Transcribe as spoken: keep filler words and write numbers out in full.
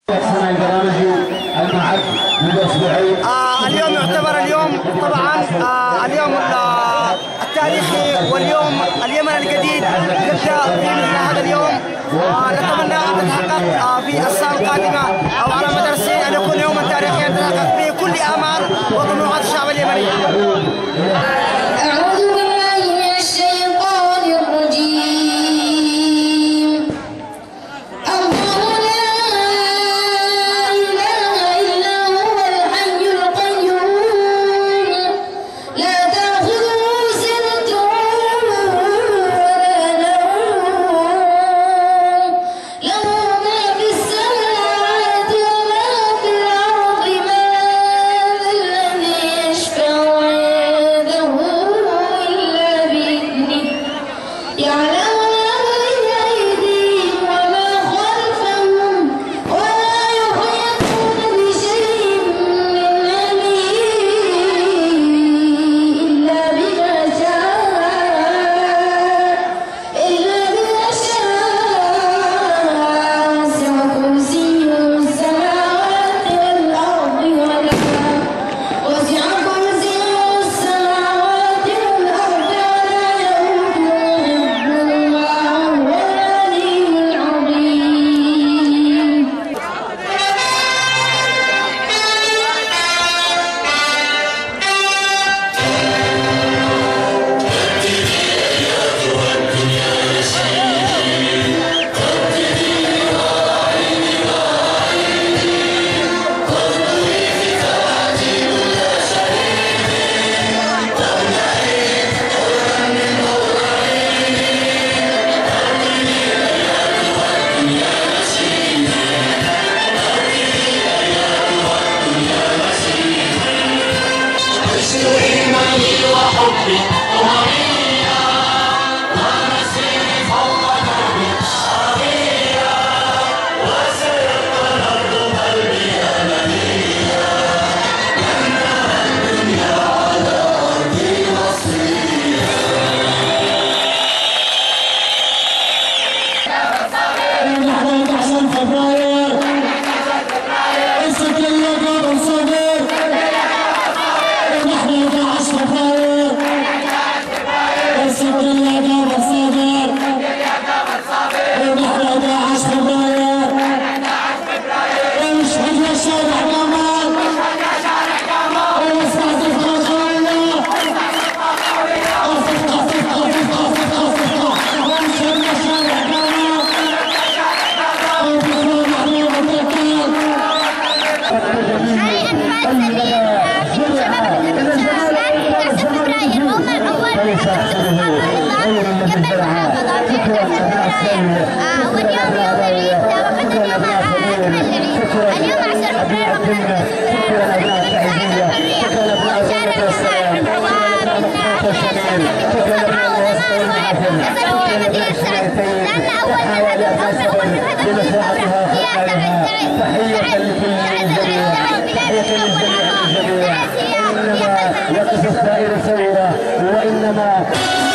آه اليوم يعتبر اليوم طبعا آه اليوم التاريخي واليوم اليمن الجديد يبدا في مثل هذا اليوم. ونتمنى ان تتحقق آه في السنه القادمه او على مدار السنين ان يكون يوما تاريخيا يتحقق فيه كل امال وطموحات الشعب اليمني. تحية لكل الجميع، تحية للجميع الجميع، وإنما يقف السائر سيرا وإنما